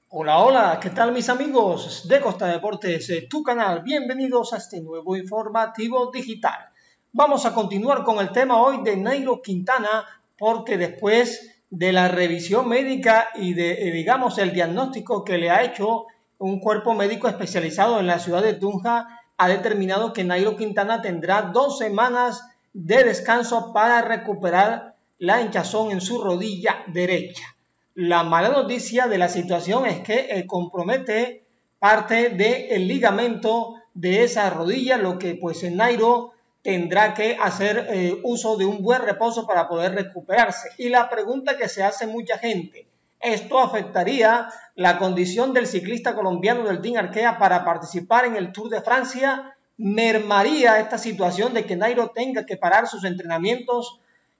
Hola, hola, ¿qué tal mis amigos de Costa Deportes, tu canal? Bienvenidos a este nuevo informativo digital. Vamos a continuar con el tema hoy de Nairo Quintana, porque después de la revisión médica y de, digamos, el diagnóstico que le ha hecho un cuerpo médico especializado en la ciudad de Tunja, ha determinado que Nairo Quintana tendrá 2 semanas de descanso para recuperar la hinchazón en su rodilla derecha. La mala noticia de la situación es que compromete parte del ligamento de esa rodilla, lo que pues Nairo tendrá que hacer uso de un buen reposo para poder recuperarse. Y la pregunta que se hace mucha gente, ¿esto afectaría la condición del ciclista colombiano del Team Arkea para participar en el Tour de Francia? ¿Mermaría esta situación de que Nairo tenga que parar sus entrenamientos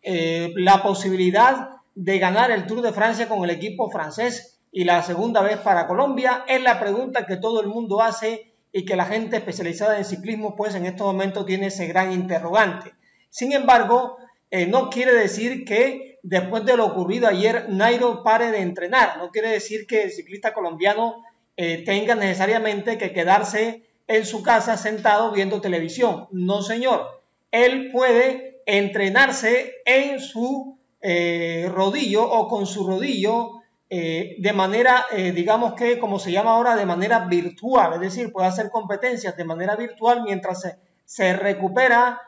la posibilidad de ganar el Tour de Francia con el equipo francés y la segunda vez para Colombia? Es la pregunta que todo el mundo hace y que la gente especializada en ciclismo pues en estos momentos tiene ese gran interrogante. Sin embargo, no quiere decir que después de lo ocurrido ayer Nairo pare de entrenar, no quiere decir que el ciclista colombiano tenga necesariamente que quedarse en su casa sentado viendo televisión. No señor, él puede entrenarse en su rodillo o con su rodillo de manera, digamos que como se llama ahora, de manera virtual, es decir, puede hacer competencias de manera virtual mientras se recupera,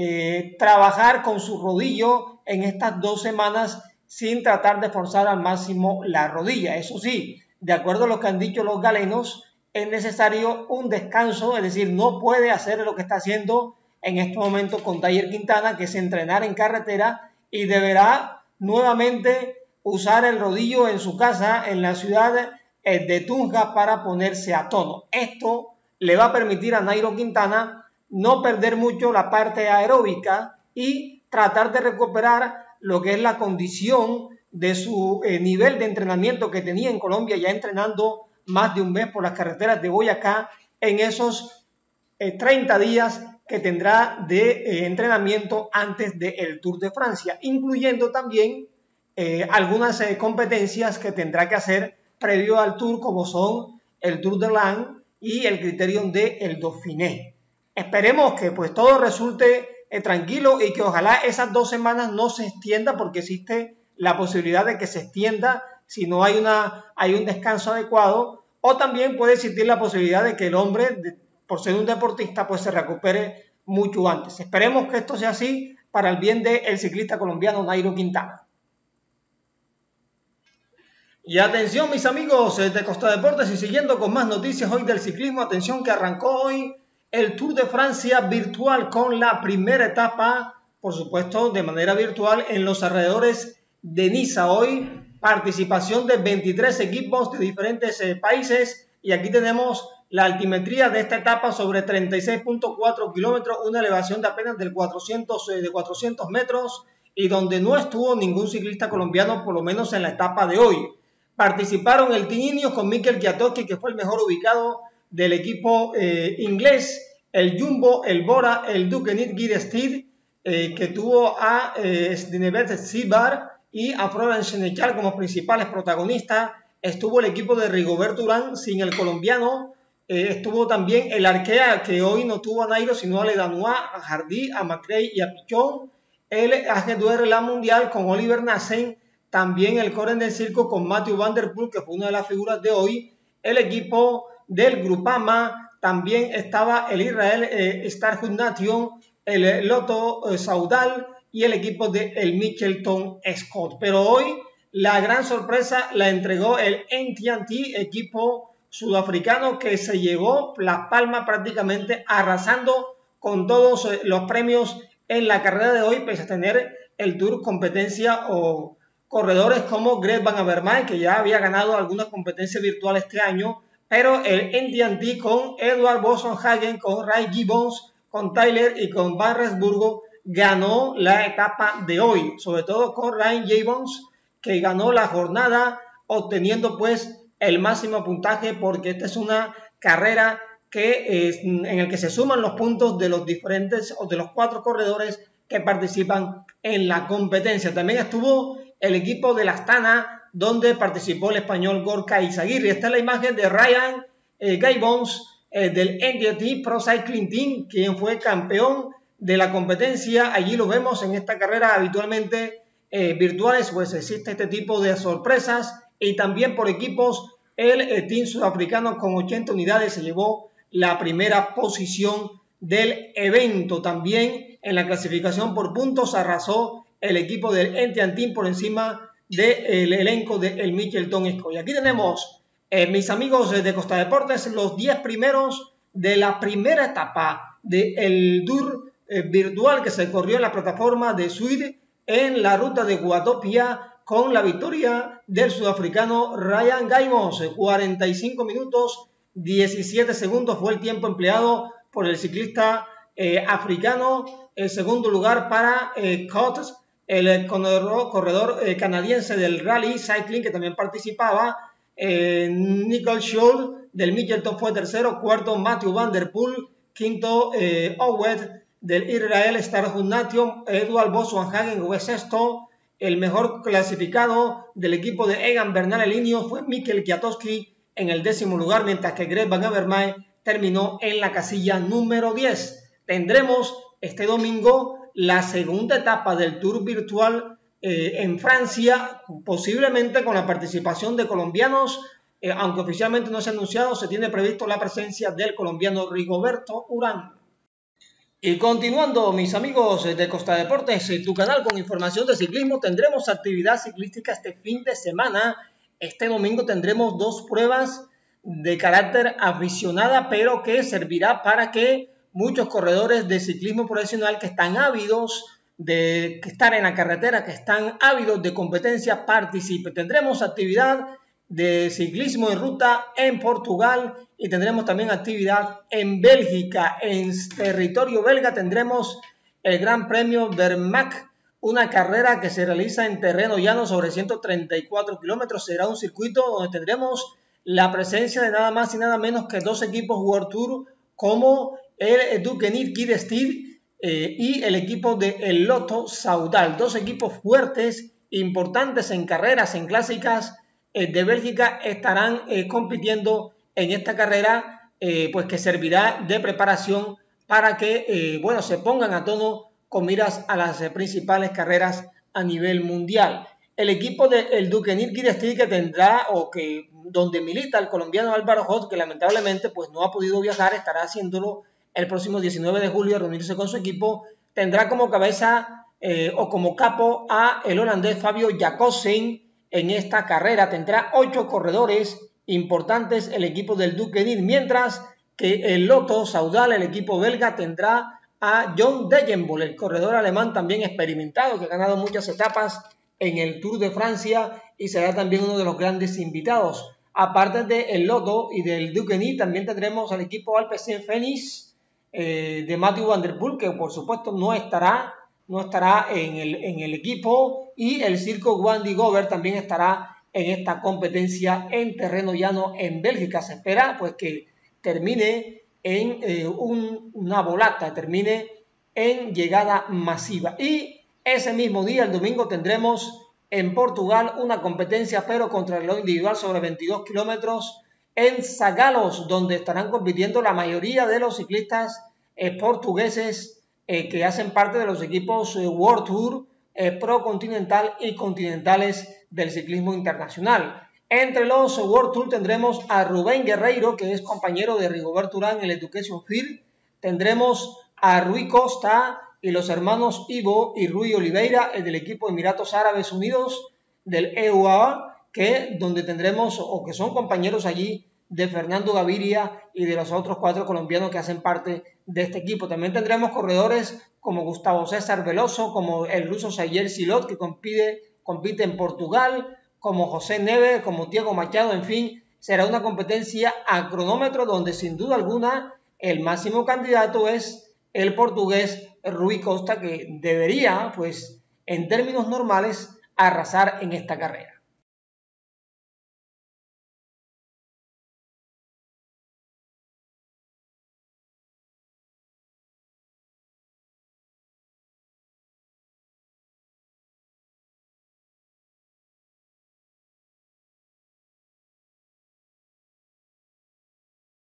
trabajar con su rodillo en estas 2 semanas sin tratar de forzar al máximo la rodilla. Eso sí, de acuerdo a lo que han dicho los galenos, es necesario un descanso, es decir, no puede hacer lo que está haciendo en este momento con Nairo Quintana, que es entrenar en carretera, y deberá nuevamente usar el rodillo en su casa en la ciudad de Tunja para ponerse a tono. Esto le va a permitir a Nairo Quintana no perder mucho la parte aeróbica y tratar de recuperar lo que es la condición de su nivel de entrenamiento que tenía en Colombia, ya entrenando más de un mes por las carreteras de Boyacá en esos 30 días que tendrá de entrenamiento antes del Tour de Francia, incluyendo también algunas competencias que tendrá que hacer previo al Tour, como son el Tour de l'Ain y el Criterium del Dauphiné. Esperemos que pues todo resulte tranquilo y que ojalá esas 2 semanas no se extienda, porque existe la posibilidad de que se extienda si no hay un descanso adecuado, o también puede existir la posibilidad de que el hombre, por ser un deportista, pues se recupere mucho antes. Esperemos que esto sea así para el bien del ciclista colombiano Nairo Quintana. Y atención mis amigos de Costa Deportes, y siguiendo con más noticias hoy del ciclismo, atención que arrancó hoy el Tour de Francia virtual con la primera etapa, por supuesto de manera virtual, en los alrededores de Niza. Hoy participación de 23 equipos de diferentes países, y aquí tenemos la altimetría de esta etapa sobre 36.4 kilómetros, una elevación de apenas de 400 metros, y donde no estuvo ningún ciclista colombiano, por lo menos en la etapa de hoy. Participaron el Team Ineos con Mikel Kwiatkowski, que fue el mejor ubicado del equipo inglés, el Jumbo, el Bora, el Duquenyt Gira-Steed, que tuvo a Snevet Sibar y a Florian Senechal como principales protagonistas. Estuvo el equipo de Rigoberto Urán sin el colombiano. Estuvo también el Arkea, que hoy no tuvo a Nairo, sino a Ledanois, a Hardy, a McRae y a Pichon. El AG2R La Mundial con Oliver Nassen. También el Coren del Circo con Mathieu van der Poel, que fue una de las figuras de hoy. El equipo del Grupama. También estaba el Israel Starhut Nation, el Lotto Soudal y el equipo del Mitchelton Scott. Pero hoy la gran sorpresa la entregó el NTT, equipo sudafricano, que se llevó la palma prácticamente, arrasando con todos los premios en la carrera de hoy, pese a tener el Tour competencia o corredores como Greg Van Avermaet, que ya había ganado alguna competencia virtual este año, pero el NTT con Edward Boasson-Hagen, con Ray Gibbons, con Tyler y con Van Rensburgo ganó la etapa de hoy, sobre todo con Ryan Gibbons, que ganó la jornada obteniendo pues el máximo puntaje, porque esta es una carrera que en el que se suman los puntos de los diferentes o de los 4 corredores que participan en la competencia. También estuvo el equipo de la Astana donde participó el español Gorka Izagirre. Esta es la imagen de Ryan Gibbons del NDT Pro Cycling Team, quien fue campeón de la competencia. Allí lo vemos en esta carrera habitualmente virtuales, pues existe este tipo de sorpresas. Y también por equipos, el team sudafricano con 80 unidades se llevó la primera posición del evento. También en la clasificación por puntos arrasó el equipo del Entian Team por encima del elenco del Mitchelton Scott. Y aquí tenemos, mis amigos de Costa Deportes, los 10 primeros de la primera etapa del Tour virtual que se corrió en la plataforma de Zwift en la ruta de Watopia, con la victoria del sudafricano Ryan Gibbons. 45 minutos 17 segundos fue el tiempo empleado por el ciclista africano. El segundo lugar para Coates, el corredor canadiense del Rally Cycling, que también participaba. Nicole Schultz del Mitchelton fue tercero. Cuarto, Matthew Van Der Poel. Quinto, Owed del Israel Starhood Nation. Edward Boswanhagen fue sexto. El mejor clasificado del equipo de Egan Bernal Elinio fue Mikkel Kwiatkowski en el 10º lugar, mientras que Greg Van Avermaet terminó en la casilla número 10. Tendremos este domingo la segunda etapa del Tour virtual en Francia, posiblemente con la participación de colombianos, aunque oficialmente no se ha anunciado. Se tiene previsto la presencia del colombiano Rigoberto Urán. Y continuando, mis amigos de Costa Deportes, tu canal con información de ciclismo, tendremos actividad ciclística este fin de semana. Este domingo tendremos 2 pruebas de carácter aficionada, pero que servirá para que muchos corredores de ciclismo profesional que están ávidos de estar en la carretera, que están ávidos de competencia, participen. Tendremos actividad de ciclismo en ruta en Portugal y tendremos también actividad en Bélgica. En territorio belga tendremos el Gran Premio Vermac, una carrera que se realiza en terreno llano sobre 134 kilómetros. Será un circuito donde tendremos la presencia de nada más y nada menos que 2 equipos World Tour, como el Duquenit Kidde-Steel y el equipo de el Lotto Soudal. 2 equipos fuertes, importantes en carreras, en clásicas de Bélgica, estarán compitiendo en esta carrera, pues que servirá de preparación para que se pongan a tono con miras a las principales carreras a nivel mundial. El equipo del Duquenit Kidde-Steel, que tendrá, donde milita el colombiano Álvaro Hot, que lamentablemente pues no ha podido viajar, estará haciéndolo el próximo 19 de julio a reunirse con su equipo. Tendrá como cabeza o como capo a el holandés Fabio Jacobsen. En esta carrera tendrá 8 corredores importantes el equipo del Duquenit, mientras que el Lotto Soudal, el equipo belga, tendrá a John Degenbol, el corredor alemán también experimentado, que ha ganado muchas etapas en el Tour de Francia y será también uno de los grandes invitados. Aparte del Lotto y del Duquenit, también tendremos al equipo Alpecin Fenix de Matthew Van Der Poel, que por supuesto no estará en el equipo, y el Circo Wanty Gobert también estará en esta competencia en terreno llano en Bélgica. Se espera pues que termine en una volata, termine en llegada masiva. Y ese mismo día, el domingo, tendremos en Portugal una competencia, pero contra reloj individual sobre 22 kilómetros en Zagalos, donde estarán compitiendo la mayoría de los ciclistas portugueses que hacen parte de los equipos World Tour, Pro Continental y continentales del ciclismo internacional. Entre los World Tour tendremos a Rubén Guerreiro, que es compañero de Rigoberto Urán en el Education Field. Tendremos a Rui Costa y los hermanos Ivo y Rui Oliveira, del equipo Emiratos Árabes Unidos del EUA, donde tendremos, que son compañeros allí de Fernando Gaviria y de los otros 4 colombianos que hacen parte de este equipo. También tendremos corredores como Gustavo César Veloso, como el ruso Sayer Silot, que compite en Portugal, como José Neves, como Diego Machado. En fin, será una competencia a cronómetro donde sin duda alguna el máximo candidato es el portugués Rui Costa, que debería, pues en términos normales, arrasar en esta carrera.